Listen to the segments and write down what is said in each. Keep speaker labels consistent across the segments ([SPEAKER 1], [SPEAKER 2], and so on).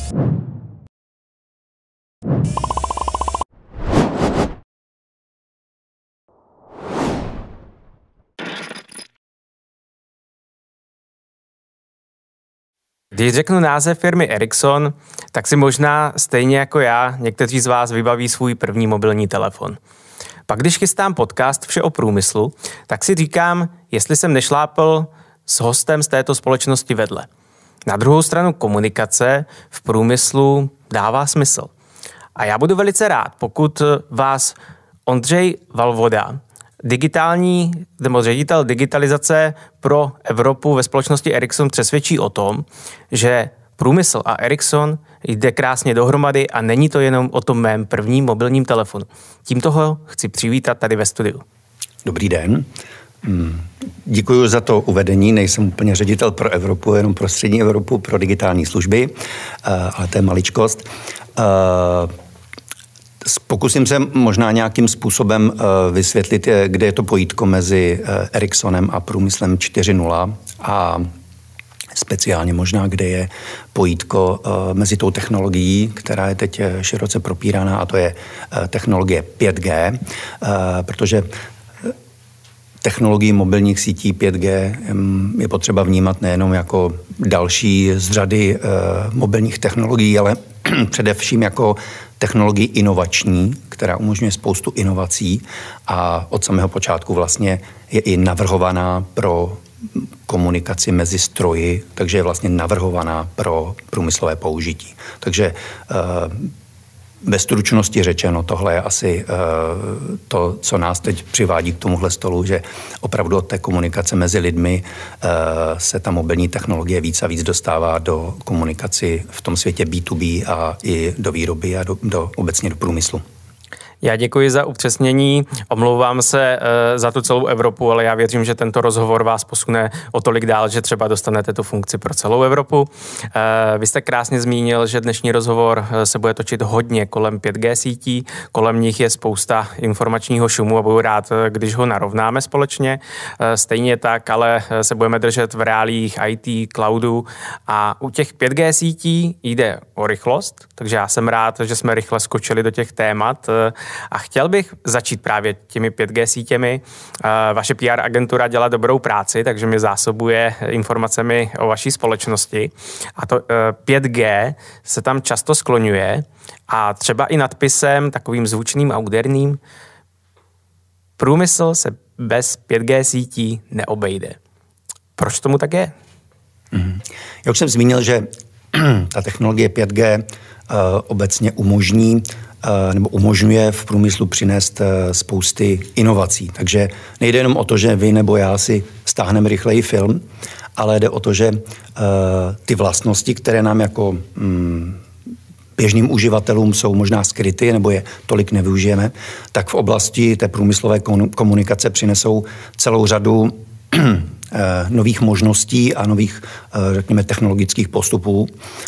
[SPEAKER 1] Když řeknu název firmy Ericsson, tak si možná stejně jako já někteří z vás vybaví svůj první mobilní telefon. Pak když chystám podcast Vše o průmyslu, tak si říkám, jestli jsem nešlápl s hostem z této společnosti vedle. Na druhou stranu komunikace v průmyslu dává smysl. A já budu velice rád, pokud vás Ondřej Valvoda, ředitel digitalizace pro Evropu ve společnosti Ericsson, přesvědčí o tom, že průmysl a Ericsson jde krásně dohromady a není to jenom o tom mém prvním mobilním telefonu. Tímto ho chci přivítat tady ve studiu.
[SPEAKER 2] Dobrý den. Děkuji za to uvedení. Nejsem úplně ředitel pro Evropu, jenom pro střední Evropu, pro digitální služby, ale to je maličkost. Pokusím se možná nějakým způsobem vysvětlit, kde je to pojítko mezi Ericssonem a průmyslem 4.0 a speciálně možná, kde je pojítko mezi tou technologií, která je teď široce propíraná, a to je technologie 5G, protože technologii mobilních sítí 5G je potřeba vnímat nejenom jako další z řady mobilních technologií, ale především jako technologii inovační, která umožňuje spoustu inovací a od samého počátku vlastně je i navrhovaná pro komunikaci mezi stroji, takže je vlastně navrhovaná pro průmyslové použití. Takže ve stručnosti řečeno, tohle je asi to, co nás teď přivádí k tomuhle stolu, že opravdu od té komunikace mezi lidmi se ta mobilní technologie víc a víc dostává do komunikaci v tom světě B2B a i do výroby a obecně do průmyslu.
[SPEAKER 1] Já děkuji za upřesnění, omlouvám se za tu celou Evropu, ale já věřím, že tento rozhovor vás posune o tolik dál, že třeba dostanete tu funkci pro celou Evropu. Vy jste krásně zmínil, že dnešní rozhovor se bude točit hodně kolem 5G sítí, kolem nich je spousta informačního šumu a budu rád, když ho narovnáme společně. Stejně tak, ale se budeme držet v reálích IT, cloudu a u těch 5G sítí jde o rychlost, takže já jsem rád, že jsme rychle skočili do těch témat. A chtěl bych začít právě těmi 5G sítěmi. Vaše PR agentura dělá dobrou práci, takže mě zásobuje informacemi o vaší společnosti. A to 5G se tam často skloňuje a třeba i nadpisem takovým zvučným a úderným: průmysl se bez 5G sítí neobejde. Proč tomu tak je?
[SPEAKER 2] Já už jsem zmínil, že ta technologie 5G obecně umožňuje v průmyslu přinést spousty inovací. Takže nejde jenom o to, že vy nebo já si stáhneme rychleji film, ale jde o to, že ty vlastnosti, které nám jako běžným uživatelům jsou možná skryty nebo je tolik nevyužijeme, tak v oblasti té průmyslové komunikace přinesou celou řadu nových možností a nových, řekněme, technologických postupů.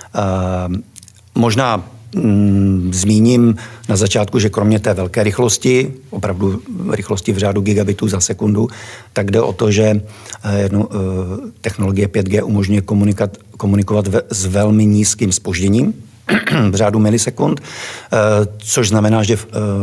[SPEAKER 2] Možná zmíním na začátku, že kromě té velké rychlosti, opravdu rychlosti v řádu gigabitů za sekundu, tak jde o to, že technologie 5G umožňuje komunikovat s velmi nízkým zpožděním v řádu milisekund, což znamená, že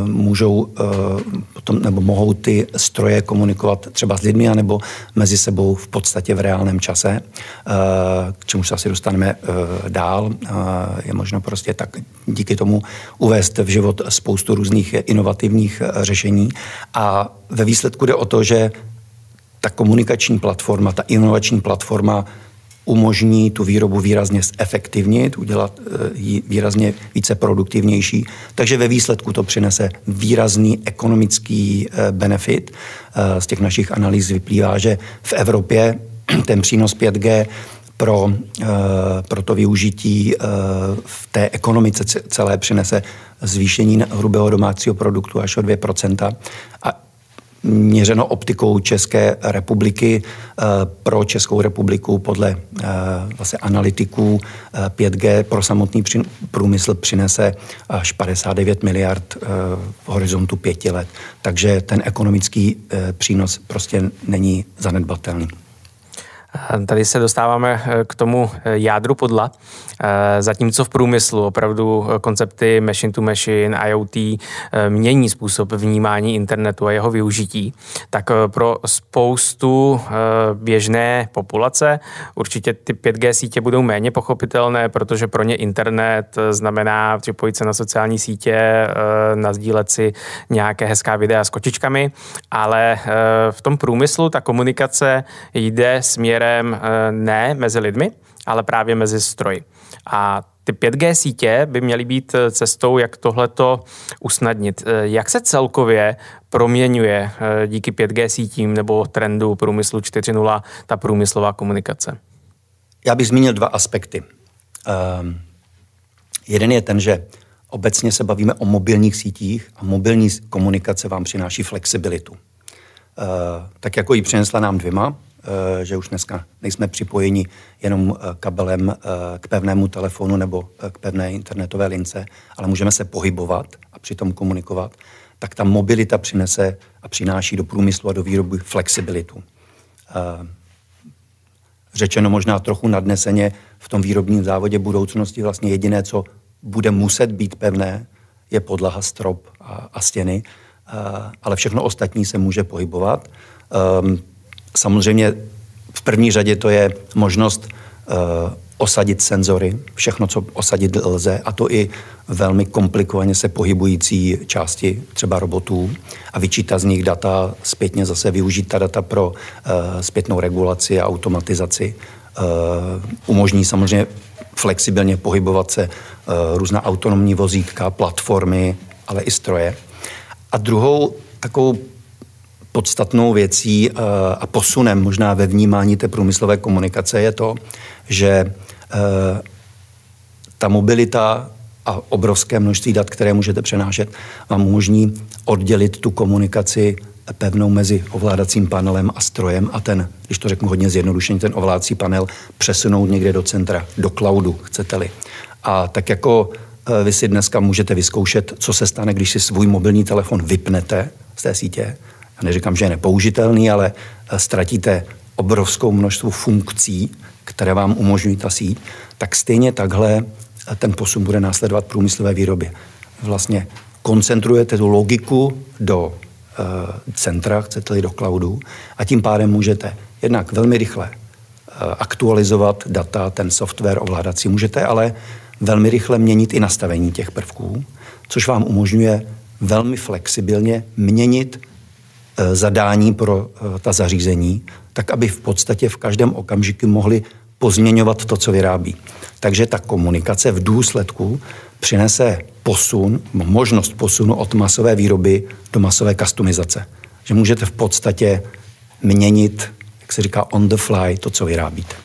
[SPEAKER 2] mohou ty stroje komunikovat třeba s lidmi anebo mezi sebou v podstatě v reálném čase, k čemu se asi dostaneme dál. Je možno prostě tak díky tomu uvést v život spoustu různých inovativních řešení a ve výsledku jde o to, že ta komunikační platforma, ta inovační platforma umožní tu výrobu výrazně zefektivnit, udělat ji výrazně více produktivnější. Takže ve výsledku to přinese výrazný ekonomický benefit. Z těch našich analýz vyplývá, že v Evropě ten přínos 5G pro to využití v té ekonomice celé přinese zvýšení hrubého domácího produktu až o 2%. A měřeno optikou České republiky, pro Českou republiku podle vlastně analytiků 5G pro samotný průmysl přinese až 59 miliard v horizontu 5 let. Takže ten ekonomický přínos prostě není zanedbatelný.
[SPEAKER 1] Tady se dostáváme k tomu jádru pudla. Zatímco v průmyslu opravdu koncepty machine to machine, IoT mění způsob vnímání internetu a jeho využití, tak pro spoustu běžné populace určitě ty 5G sítě budou méně pochopitelné, protože pro ně internet znamená připojit se na sociální sítě, nasdílet si nějaké hezká videa s kočičkami, ale v tom průmyslu ta komunikace jde směrem ne mezi lidmi, ale právě mezi stroji. A ty 5G sítě by měly být cestou, jak tohleto usnadnit. Jak se celkově proměňuje díky 5G sítím nebo trendu průmyslu 4.0 ta průmyslová komunikace?
[SPEAKER 2] Já bych zmínil dva aspekty. Jeden je ten, že obecně se bavíme o mobilních sítích a mobilní komunikace vám přináší flexibilitu. Tak jako ji přinesla nám dvěma, že už dneska nejsme připojeni jenom kabelem k pevnému telefonu nebo k pevné internetové lince, ale můžeme se pohybovat a přitom komunikovat, tak ta mobilita přinese a přináší do průmyslu a do výroby flexibilitu. Řečeno možná trochu nadneseně, v tom výrobním závodě budoucnosti vlastně jediné, co bude muset být pevné, je podlaha, strop a stěny, ale všechno ostatní se může pohybovat. Samozřejmě v první řadě to je možnost osadit senzory, všechno, co osadit lze, a to i velmi komplikovaně se pohybující části, třeba robotů, a vyčítat z nich data, zpětně zase využít ta data pro zpětnou regulaci a automatizaci. Umožní samozřejmě flexibilně pohybovat se různá autonomní vozítka, platformy, ale i stroje. A druhou takovou podstatnou věcí a posunem možná ve vnímání té průmyslové komunikace je to, že ta mobilita a obrovské množství dat, které můžete přenášet, vám umožní oddělit tu komunikaci pevnou mezi ovládacím panelem a strojem a ten, když to řeknu hodně zjednodušeně, ten ovládací panel přesunout někde do centra, do cloudu, chcete-li. A tak jako vy si dneska můžete vyzkoušet, co se stane, když si svůj mobilní telefon vypnete z té sítě. Já neříkám, že je nepoužitelný, ale ztratíte obrovskou množství funkcí, které vám umožňují ta síť, tak stejně takhle ten posun bude následovat průmyslové výrobě. Vlastně koncentrujete tu logiku do centra, chcete-li do cloudu, a tím pádem můžete jednak velmi rychle aktualizovat data, ten software ovládací, můžete ale velmi rychle měnit i nastavení těch prvků, což vám umožňuje velmi flexibilně měnit zadání pro ta zařízení, tak aby v podstatě v každém okamžiku mohli pozměňovat to, co vyrábí. Takže ta komunikace v důsledku přinese posun, možnost posunu od masové výroby do masové customizace. Že můžete v podstatě měnit, jak se říká, on the fly, to, co vyrábíte.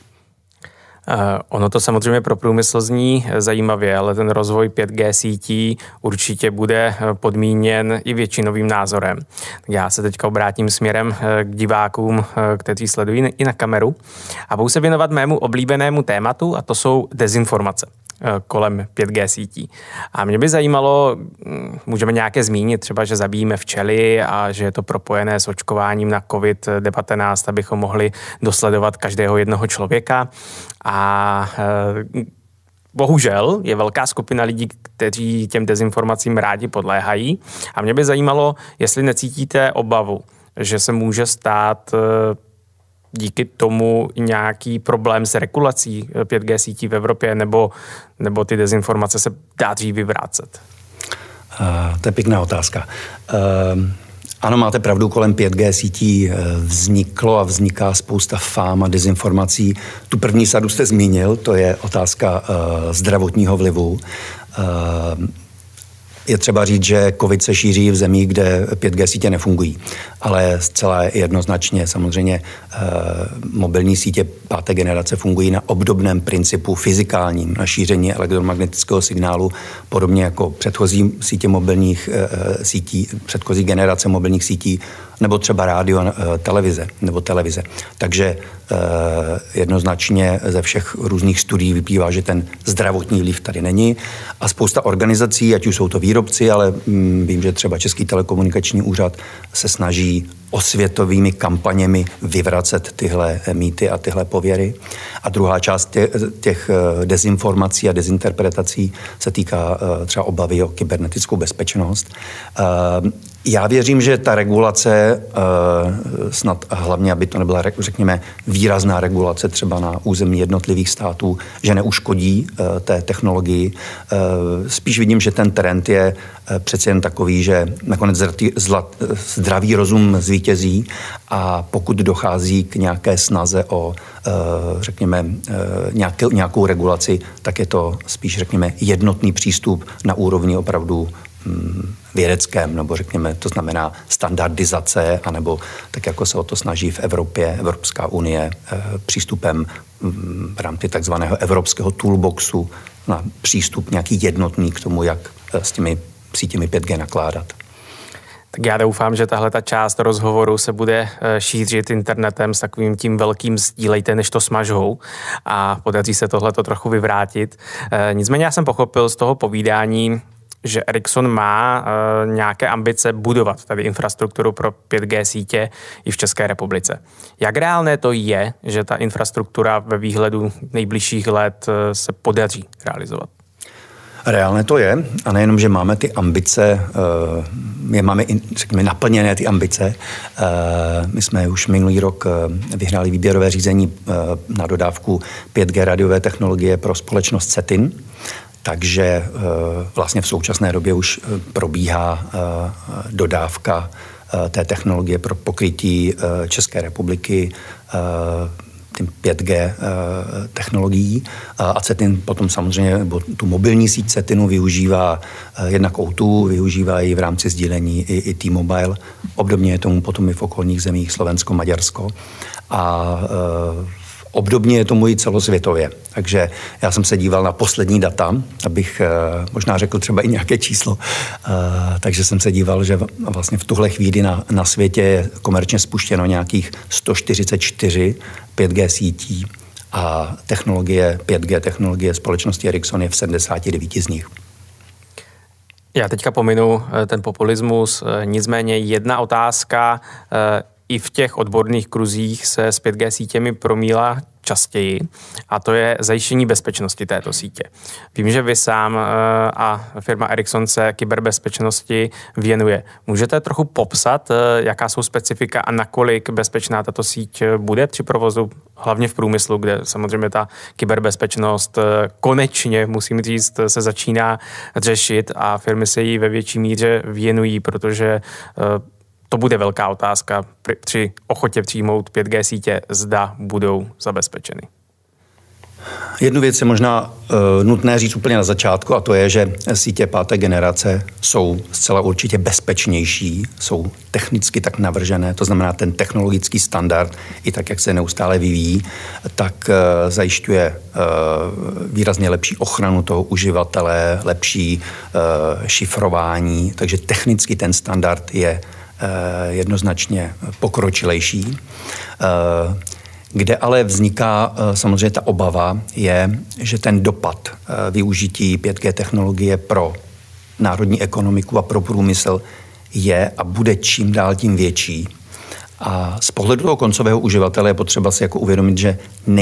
[SPEAKER 1] Ono to samozřejmě pro průmysl zní zajímavě, ale ten rozvoj 5G sítí určitě bude podmíněn i většinovým názorem. Já se teďka obrátím směrem k divákům, kteří sledují i na kameru, a budu se věnovat mému oblíbenému tématu, a to jsou dezinformace kolem 5G sítí. A mě by zajímalo, můžeme nějaké zmínit, třeba, že zabíjíme včely a že je to propojené s očkováním na COVID-19, abychom mohli dosledovat každého jednoho člověka. A bohužel je velká skupina lidí, kteří těm dezinformacím rádi podléhají. A mě by zajímalo, jestli necítíte obavu, že se může stát díky tomu nějaký problém s regulací 5G sítí v Evropě, nebo ty dezinformace se dá dřív vyvrácet?
[SPEAKER 2] To je pěkná otázka. Ano, máte pravdu, kolem 5G sítí vzniklo a vzniká spousta fám a dezinformací. Tu první sadu jste zmínil, to je otázka zdravotního vlivu. Je třeba říct, že COVID se šíří v zemích, kde 5G sítě nefungují, ale zcela jednoznačně samozřejmě mobilní sítě 5. generace fungují na obdobném principu fyzikálním, na šíření elektromagnetického signálu, podobně jako předchozí sítě mobilních sítí, předchozí generace mobilních sítí, nebo třeba rádio, televize. Takže jednoznačně ze všech různých studií vyplývá, že ten zdravotní vliv tady není. A spousta organizací, ať už jsou to výrobci, ale vím, že třeba Český telekomunikační úřad se snaží osvětovými kampaněmi vyvracet tyhle mýty a tyhle pověry. A druhá část těch dezinformací a dezinterpretací se týká třeba obavy o kybernetickou bezpečnost. Já věřím, že ta regulace, snad hlavně, aby to nebyla, řekněme, výrazná regulace třeba na území jednotlivých států, že neuškodí té technologii. Spíš vidím, že ten trend je přece jen takový, že nakonec zdravý rozum zvítězí a pokud dochází k nějaké snaze o, řekněme, nějakou regulaci, tak je to spíš, řekněme, jednotný přístup na úrovni opravdu vědeckém, nebo řekněme, to znamená standardizace, anebo tak, jako se o to snaží v Evropě, Evropská unie, přístupem v rámci takzvaného evropského toolboxu na přístup nějaký jednotný k tomu, jak s těmi sítěmi 5G nakládat.
[SPEAKER 1] Tak já doufám, že tahle ta část rozhovoru se bude šířit internetem s takovým tím velkým sdílejte, než to smažou a podaří se tohleto trochu vyvrátit. Nicméně já jsem pochopil z toho povídání, že Ericsson má nějaké ambice budovat tady infrastrukturu pro 5G sítě i v České republice. Jak reálné to je, že ta infrastruktura ve výhledu nejbližších let se podaří realizovat?
[SPEAKER 2] Reálné to je a nejenom, že máme ty ambice, máme, řekněme, naplněné ty ambice. My jsme už minulý rok vyhráli výběrové řízení na dodávku 5G radiové technologie pro společnost CETIN, takže vlastně v současné době už probíhá dodávka té technologie pro pokrytí České republiky 5G technologií a CETIN potom samozřejmě, tu mobilní síť CETINu využívá jednak O2, využívá ji v rámci sdílení i T-Mobile. Obdobně je tomu potom i v okolních zemích Slovensko, Maďarsko a obdobně je tomu i celosvětově. Takže já jsem se díval na poslední data, abych možná řekl třeba i nějaké číslo. Takže jsem se díval, že vlastně v tuhle chvíli na světě je komerčně spuštěno nějakých 144 5G sítí a 5G technologie společnosti Ericsson je v 79 z nich.
[SPEAKER 1] Já teďka pominu ten populismus, nicméně jedna otázka, i v těch odborných kruzích se s 5G sítěmi promílá častěji a to je zajištění bezpečnosti této sítě. Vím, že vy sám a firma Ericsson se kyberbezpečnosti věnuje. Můžete trochu popsat, jaká jsou specifika a nakolik bezpečná tato síť bude při provozu, hlavně v průmyslu, kde samozřejmě ta kyberbezpečnost konečně, musím říct, se začíná řešit a firmy se jí ve větší míře věnují, protože to bude velká otázka při ochotě přijmout 5G sítě, zda budou zabezpečeny.
[SPEAKER 2] Jednu věc je možná nutné říct úplně na začátku a to je, že sítě 5. generace jsou zcela určitě bezpečnější, jsou technicky tak navržené, to znamená ten technologický standard, i tak, jak se neustále vyvíjí, tak zajišťuje výrazně lepší ochranu toho uživatele, lepší šifrování, takže technicky ten standard je jednoznačně pokročilejší. Kde ale vzniká samozřejmě ta obava, je, že ten dopad využití 5G technologie pro národní ekonomiku a pro průmysl je a bude čím dál tím větší. A z pohledu toho koncového uživatele je potřeba si jako uvědomit, že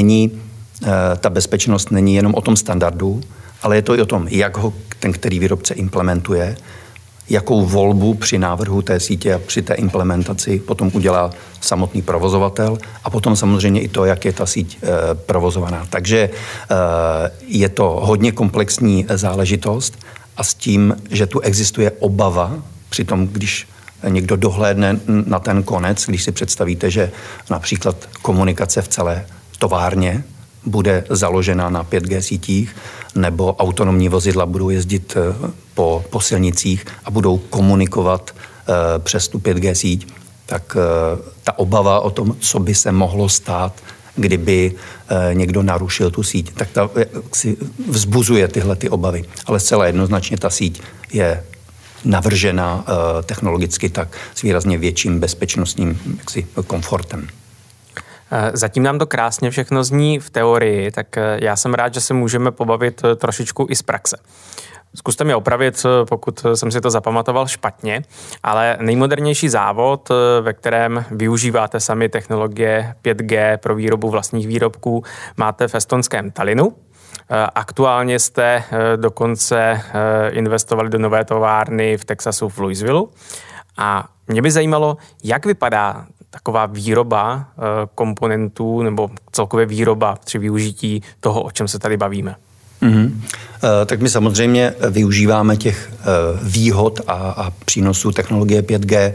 [SPEAKER 2] ta bezpečnost není jenom o tom standardu, ale je to i o tom, jak ho ten který výrobce implementuje, jakou volbu při návrhu té sítě a při té implementaci potom udělá samotný provozovatel a potom samozřejmě i to, jak je ta síť provozovaná. Takže je to hodně komplexní záležitost a s tím, že tu existuje obava, přitom když někdo dohlédne na ten konec, když si představíte, že například komunikace v celé továrně bude založena na 5G sítích, nebo autonomní vozidla budou jezdit po silnicích a budou komunikovat přes tu 5G síť, tak ta obava o tom, co by se mohlo stát, kdyby někdo narušil tu síť, tak ta si vzbuzuje tyhle ty obavy. Ale zcela jednoznačně ta síť je navržena technologicky tak s výrazně větším bezpečnostním komfortem.
[SPEAKER 1] Zatím nám to krásně všechno zní v teorii, tak já jsem rád, že se můžeme pobavit trošičku i z praxe. Zkuste mě opravit, pokud jsem si to zapamatoval špatně, ale nejmodernější závod, ve kterém využíváte sami technologie 5G pro výrobu vlastních výrobků, máte v estonském Tallinnu. Aktuálně jste dokonce investovali do nové továrny v Texasu v Louisvilleu. A mě by zajímalo, jak vypadá taková výroba komponentů nebo celkově výroba při využití toho, o čem se tady bavíme.
[SPEAKER 2] Tak my samozřejmě využíváme těch výhod a přínosů technologie 5G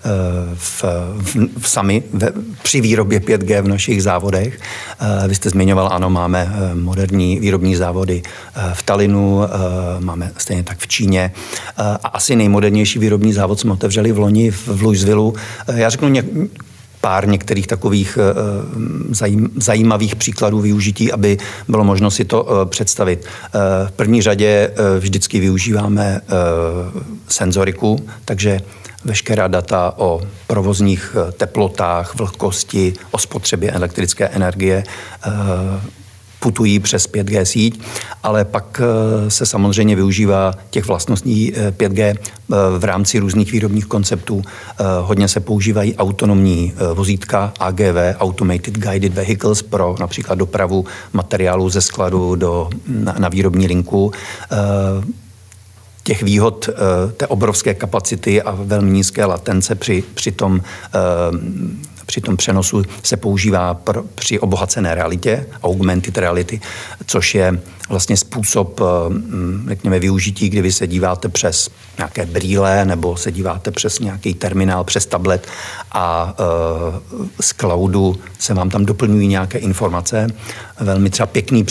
[SPEAKER 2] při výrobě 5G v našich závodech. Vy jste zmiňoval, ano, máme moderní výrobní závody v Tallinnu, máme stejně tak v Číně a asi nejmodernější výrobní závod jsme otevřeli v loni v Louisvilleu. Já řeknu pár některých takových zajímavých příkladů využití, aby bylo možno si to představit. V první řadě vždycky využíváme senzoriku, takže veškerá data o provozních teplotách, vlhkosti, o spotřebě elektrické energie putují přes 5G síť, ale pak se samozřejmě využívá těch vlastností 5G v rámci různých výrobních konceptů. Hodně se používají autonomní vozítka AGV, Automated Guided Vehicles, pro například dopravu materiálu ze skladu na výrobní linku. Těch výhod té obrovské kapacity a velmi nízké latence při tom přenosu se používá při obohacené realitě, augmented reality, což je vlastně způsob, řekněme, využití, kdy vy se díváte přes nějaké brýle nebo se díváte přes nějaký terminál, přes tablet a z cloudu se vám tam doplňují nějaké informace. Velmi třeba pěkný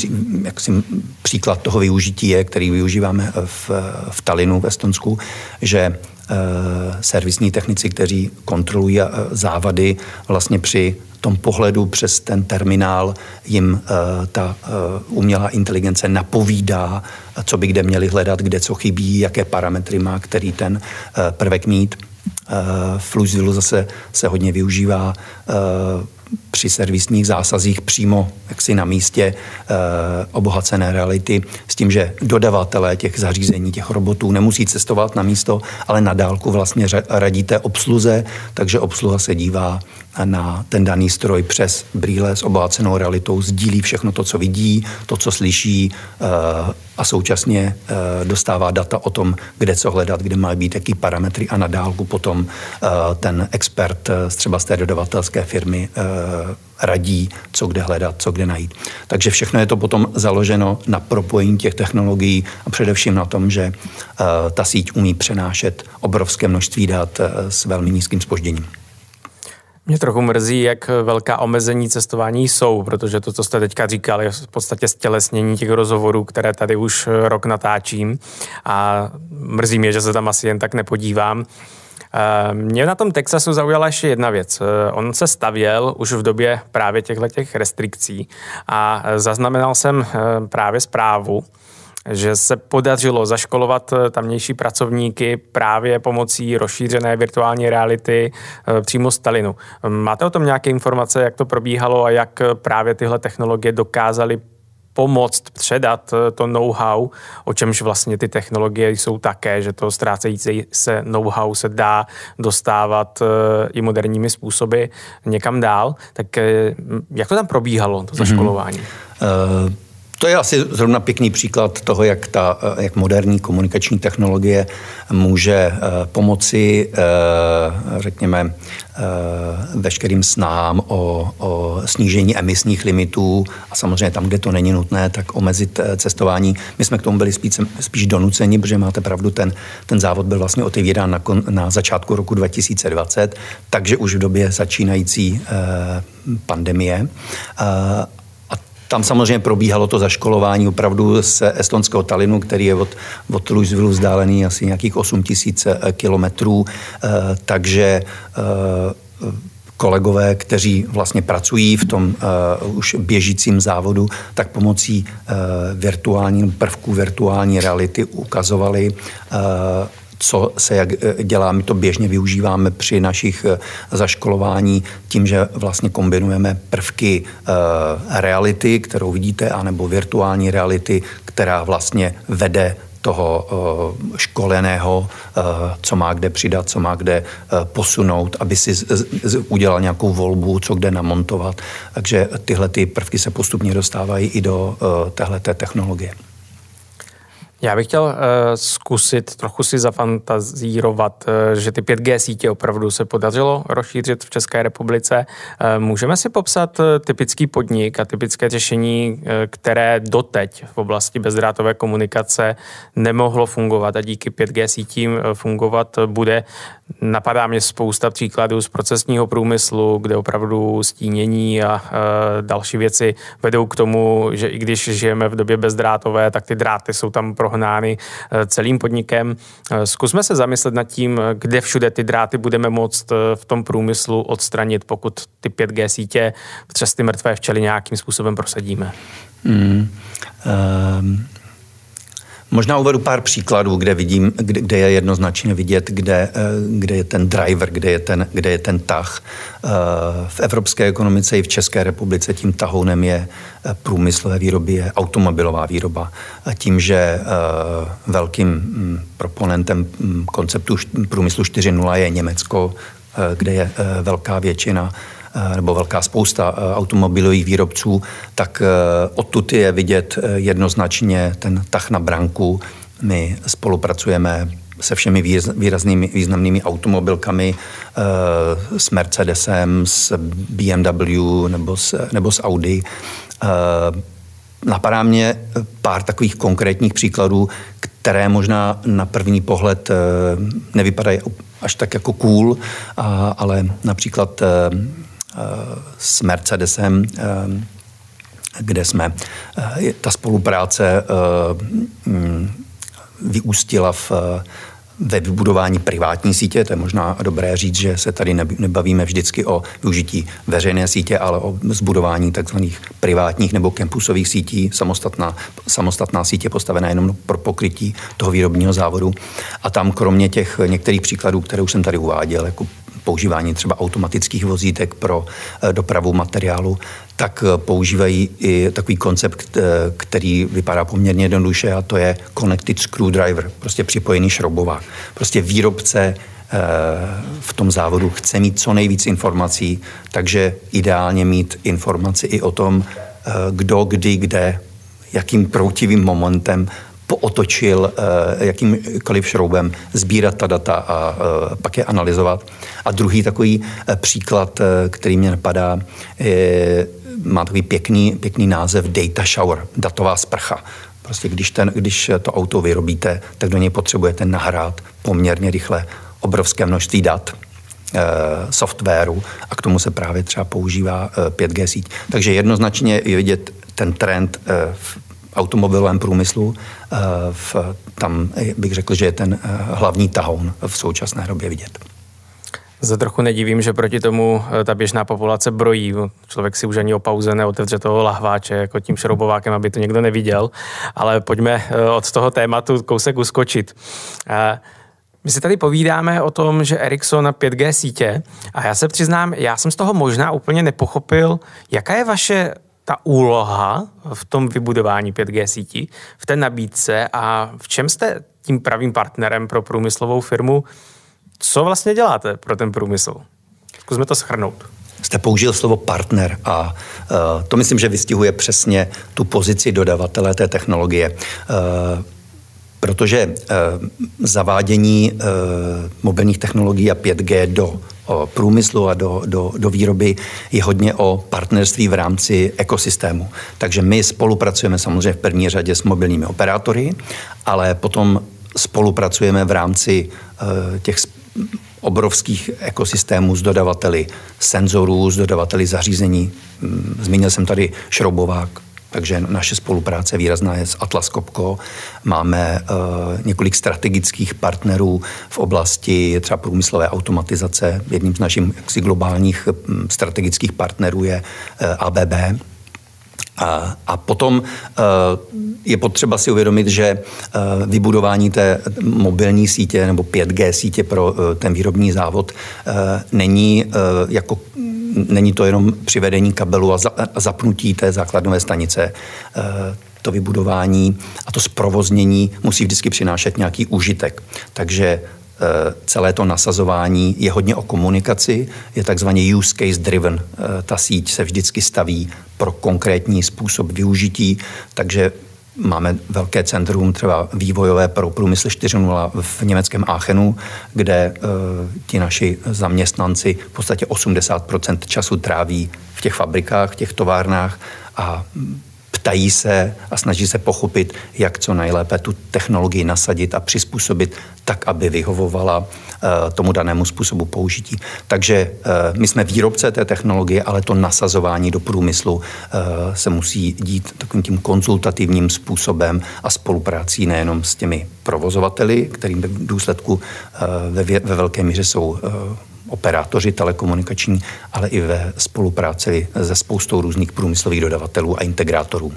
[SPEAKER 2] příklad toho využití je, který využíváme v Tallinnu v Estonsku, že servisní technici, kteří kontrolují závady, vlastně při tom pohledu přes ten terminál jim ta umělá inteligence napovídá, co by kde měli hledat, kde co chybí, jaké parametry má který ten prvek mít. V Louisvilleu zase se hodně využívá při servisních zásazích přímo jaksi na místě obohacené reality s tím, že dodavatelé těch zařízení, těch robotů nemusí cestovat na místo, ale na dálku vlastně radí té obsluze, takže obsluha se dívá na ten daný stroj přes brýle s obohacenou realitou, sdílí všechno to, co vidí, to, co slyší a současně dostává data o tom, kde co hledat, kde mají být, jaký parametry a na dálku potom ten expert třeba z té dodavatelské firmy radí, co kde hledat, co kde najít. Takže všechno je to potom založeno na propojení těch technologií a především na tom, že ta síť umí přenášet obrovské množství dat s velmi nízkým zpožděním.
[SPEAKER 1] Mě trochu mrzí, jak velká omezení cestování jsou, protože to, co jste teďka říkal, je v podstatě stělesnění těch rozhovorů, které tady už rok natáčím a mrzí mě, že se tam asi jen tak nepodívám. Mě na tom Texasu zaujala ještě jedna věc. On se stavěl už v době právě těchto restrikcí a zaznamenal jsem právě zprávu, že se podařilo zaškolovat tamnější pracovníky právě pomocí rozšířené virtuální reality přímo z Tallinnu. Máte o tom nějaké informace, jak to probíhalo a jak právě tyhle technologie dokázaly pomoct předat to know-how, o čemž vlastně ty technologie jsou také, že to ztrácející se know-how se dá dostávat i moderními způsoby někam dál. Tak jak to tam probíhalo, to zaškolování?
[SPEAKER 2] To je asi zrovna pěkný příklad toho, jak moderní komunikační technologie může pomoci, řekněme, veškerým snahám o snížení emisních limitů a samozřejmě tam, kde to není nutné, tak omezit cestování. My jsme k tomu byli spíš donuceni, protože máte pravdu, ten závod byl vlastně otevírán na začátku roku 2020, takže už v době začínající pandemie. Tam samozřejmě probíhalo to zaškolování opravdu z estonského Tallinnu, který je od Louisvilleu vzdálený asi nějakých 8000 kilometrů, takže kolegové, kteří vlastně pracují v tom už běžícím závodu, tak pomocí prvků virtuální reality ukazovali co se jak dělá. My to běžně využíváme při našich zaškolování tím, že vlastně kombinujeme prvky reality, kterou vidíte, anebo virtuální reality, která vlastně vede toho školeného, co má kde přidat, co má kde posunout, aby si udělal nějakou volbu, co kde namontovat. Takže tyhle ty prvky se postupně dostávají i do téhleté technologie.
[SPEAKER 1] Já bych chtěl zkusit trochu si zafantazírovat, že ty 5G sítě opravdu se podařilo rozšířit v České republice. Můžeme si popsat typický podnik a typické řešení, které doteď v oblasti bezdrátové komunikace nemohlo fungovat a díky 5G sítím fungovat bude? Napadá mě spousta příkladů z procesního průmyslu, kde opravdu stínění a další věci vedou k tomu, že i když žijeme v době bezdrátové, tak ty dráty jsou tam prohnány celým podnikem. Zkusme se zamyslet nad tím, kde všude ty dráty budeme moct v tom průmyslu odstranit, pokud ty 5G sítě přes ty mrtvé včely nějakým způsobem prosadíme.
[SPEAKER 2] Možná uvedu pár příkladů, kde vidím, kde je jednoznačně vidět, kde je ten driver, kde je ten tah. V evropské ekonomice i v České republice tím tahounem je průmyslové výroby, je automobilová výroba. A tím, že velkým proponentem konceptu průmyslu 4.0 je Německo, kde je velká většina nebo velká spousta automobilových výrobců, tak odtud je vidět jednoznačně ten tah na branku. My spolupracujeme se všemi významnými automobilkami, s Mercedesem, s BMW nebo s Audi. Napadá mě pár takových konkrétních příkladů, které možná na první pohled nevypadají až tak jako cool, ale například s Mercedesem, kde jsme ta spolupráce vyústila ve vybudování privátní sítě. To je možná dobré říct, že se tady nebavíme vždycky o využití veřejné sítě, ale o zbudování takzvaných privátních nebo campusových sítí, samostatná sítě postavená jenom pro pokrytí toho výrobního závodu. A tam kromě těch některých příkladů, které už jsem tady uváděl, jako používání třeba automatických vozítek pro dopravu materiálu, tak používají i takový koncept, který vypadá poměrně jednoduše, a to je connected screwdriver, prostě připojený šroubovák. Prostě výrobce v tom závodu chce mít co nejvíc informací, takže ideálně mít informaci i o tom, kdo, kdy, kde, jakým proutivým momentem pootočil jakýmkoliv šroubem, sbírat ta data a pak je analyzovat. A druhý takový příklad, který mě napadá, má takový pěkný název data shower, datová sprcha. Prostě když to auto vyrobíte, tak do něj potřebujete nahrát poměrně rychle obrovské množství dat, softwaru, a k tomu se právě třeba používá 5G síť. Takže jednoznačně je vidět ten trend v automobilovém průmyslu. Tam bych řekl, že je ten hlavní tahoun v současné době vidět.
[SPEAKER 1] Se trochu nedivím, že proti tomu ta běžná populace brojí. Člověk si už ani o pauze neotevře toho lahváče jako tím šroubovákem, aby to někdo neviděl. Ale pojďme od toho tématu kousek uskočit. My si tady povídáme o tom, že Ericsson na 5G sítě, a já se přiznám, já jsem z toho možná úplně nepochopil, jaká je vaše ta úloha v tom vybudování 5G sítí, v té nabídce, a v čem jste tím pravým partnerem pro průmyslovou firmu? Co vlastně děláte pro ten průmysl? Zkusme to shrnout.
[SPEAKER 2] Jste použil slovo partner a to myslím, že vystihuje přesně tu pozici dodavatele té technologie. Protože zavádění mobilních technologií a 5G do průmyslu a do výroby je hodně o partnerství v rámci ekosystému. Takže my spolupracujeme samozřejmě v první řadě s mobilními operátory, ale potom spolupracujeme v rámci těch obrovských ekosystémů s dodavateli senzorů, s dodavateli zařízení. Zmínil jsem tady šroubovák, takže naše spolupráce výrazná je s Atlas Copco. Máme několik strategických partnerů v oblasti třeba průmyslové automatizace. Jedním z našich globálních strategických partnerů je ABB. A potom je potřeba si uvědomit, že vybudování té mobilní sítě nebo 5G sítě pro ten výrobní závod není to jenom přivedení kabelu a zapnutí té základnové stanice. To vybudování a to zprovoznění musí vždycky přinášet nějaký užitek. Takže celé to nasazování je hodně o komunikaci, je takzvaně use case driven. Ta síť se vždycky staví pro konkrétní způsob využití, takže máme velké centrum třeba vývojové pro průmysl 4.0 v německém Aachenu, kde ti naši zaměstnanci v podstatě 80% času tráví v těch fabrikách, v těch továrnách a ptají se a snaží se pochopit, jak co nejlépe tu technologii nasadit a přizpůsobit tak, aby vyhovovala tomu danému způsobu použití. Takže my jsme výrobce té technologie, ale to nasazování do průmyslu se musí dít takovým tím konzultativním způsobem a spoluprácí nejenom s těmi provozovateli, kterým v důsledku ve velké míře jsou operátoři telekomunikační, ale i ve spolupráci se spoustou různých průmyslových dodavatelů a integrátorů.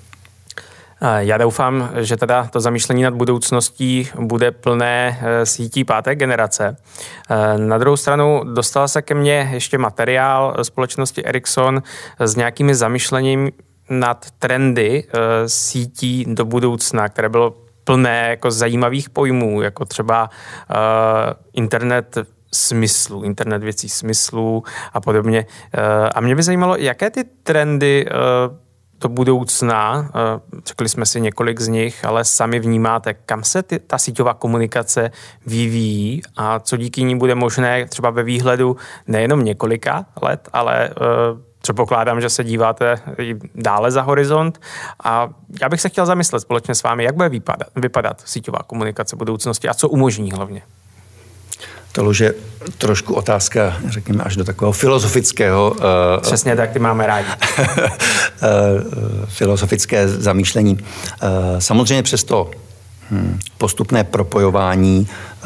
[SPEAKER 1] Já doufám, že teda to zamýšlení nad budoucností bude plné sítí 5. generace. Na druhou stranu dostal se ke mně ještě materiál společnosti Ericsson s nějakými zamýšlením nad trendy sítí do budoucna, které bylo plné jako zajímavých pojmů, jako třeba internet smyslu, internet věcí smyslu a podobně. A mě by zajímalo, jaké ty trendy do budoucna, řekli jsme si několik z nich, ale sami vnímáte, kam se ta síťová komunikace vyvíjí a co díky ní bude možné třeba ve výhledu nejenom několika let, ale předpokládám, že se díváte i dále za horizont. A já bych se chtěl zamyslet společně s vámi, jak bude vypadat síťová komunikace budoucnosti a co umožní hlavně.
[SPEAKER 2] To už je trošku otázka, řekněme, až do takového filozofického...
[SPEAKER 1] Přesně tak, ty máme rádi.
[SPEAKER 2] Filozofické zamýšlení. Samozřejmě přes to postupné propojování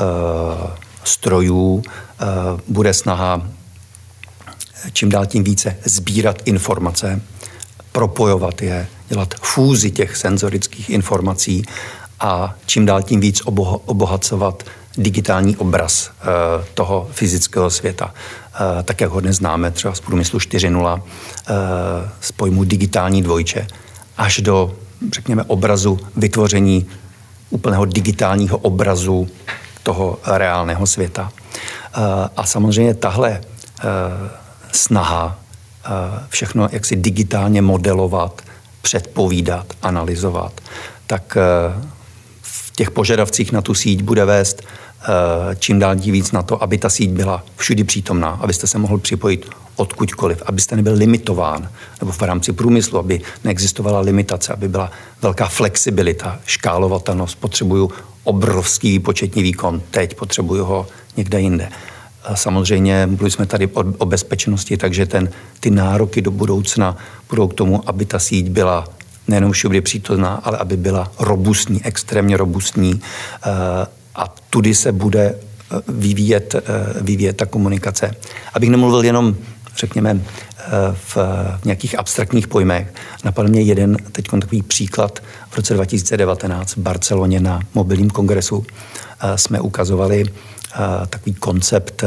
[SPEAKER 2] strojů bude snaha čím dál tím více sbírat informace, propojovat je, dělat fúzi těch senzorických informací a čím dál tím víc obohacovat digitální obraz toho fyzického světa. Tak, jak ho dnes známe třeba z průmyslu 4.0, z pojmu digitální dvojče, až do, řekněme, obrazu vytvoření úplného digitálního obrazu toho reálného světa. A samozřejmě tahle snaha všechno jaksi digitálně modelovat, předpovídat, analyzovat, tak v těch požadavcích na tu síť bude vést čím dál tím víc na to, aby ta síť byla všudy přítomná, abyste se mohl připojit odkudkoliv, abyste nebyl limitován, nebo v rámci průmyslu, aby neexistovala limitace, aby byla velká flexibilita, škálovatelnost. Potřebuju obrovský výpočetní výkon, teď potřebuju ho někde jinde. A samozřejmě mluvili jsme tady o bezpečnosti, takže ty nároky do budoucna budou k tomu, aby ta síť byla nejenom všude přítomná, ale aby byla robustní, extrémně robustní a tudy se bude vyvíjet ta komunikace. Abych nemluvil jenom, řekněme, v nějakých abstraktních pojmech. Napadl mě jeden teď takový příklad. V roce 2019 v Barceloně na mobilním kongresu jsme ukazovali takový koncept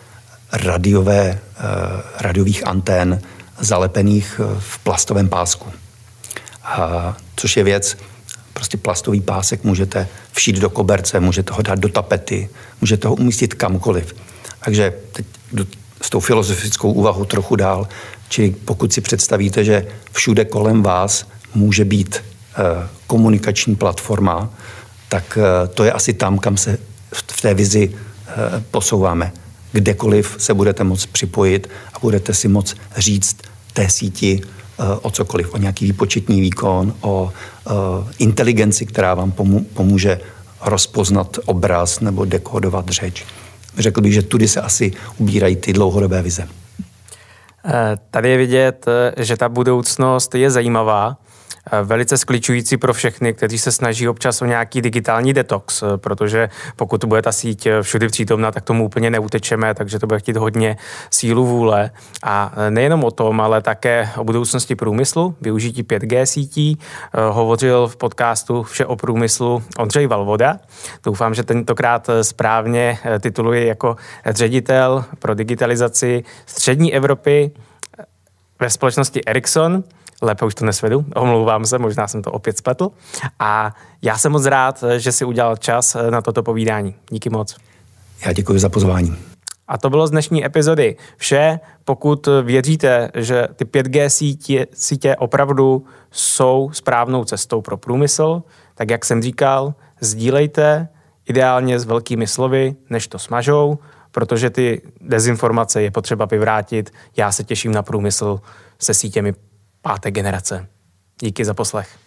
[SPEAKER 2] radiových antén zalepených v plastovém pásku. Což je věc, prostě plastový pásek můžete všít do koberce, můžete ho dát do tapety, můžete ho umístit kamkoliv. Takže teď s tou filozofickou úvahou trochu dál, čili pokud si představíte, že všude kolem vás může být komunikační platforma, tak to je asi tam, kam se v té vizi posouváme. Kdekoliv se budete moct připojit a budete si moct říct té síti o cokoliv, o nějaký výpočetní výkon, o inteligenci, která vám pomůže rozpoznat obraz nebo dekodovat řeč. Řekl bych, že tudy se asi ubírají ty dlouhodobé vize.
[SPEAKER 1] Tady je vidět, že ta budoucnost je zajímavá. velice skličující pro všechny, kteří se snaží občas o nějaký digitální detox, protože pokud bude ta síť všudy přítomná, tak tomu úplně neutečeme, takže to bude chtít hodně sílu vůle. A nejenom o tom, ale také o budoucnosti průmyslu, využití 5G sítí. Hovořil v podcastu Vše o průmyslu Ondřej Valvoda. Doufám, že tentokrát správně tituluji jako ředitel pro digitalizaci střední Evropy ve společnosti Ericsson. Lépe už to nesvedu, omlouvám se, možná jsem to opět spletl. A já jsem moc rád, že si udělal čas na toto povídání. Díky moc.
[SPEAKER 2] Já děkuji za pozvání.
[SPEAKER 1] A to bylo z dnešní epizody vše. Pokud věříte, že ty 5G sítě opravdu jsou správnou cestou pro průmysl, tak jak jsem říkal, sdílejte ideálně s velkými slovy, než to smažou, protože ty dezinformace je potřeba vyvrátit. Já se těším na průmysl se sítěmi 5. generace. Díky za poslech.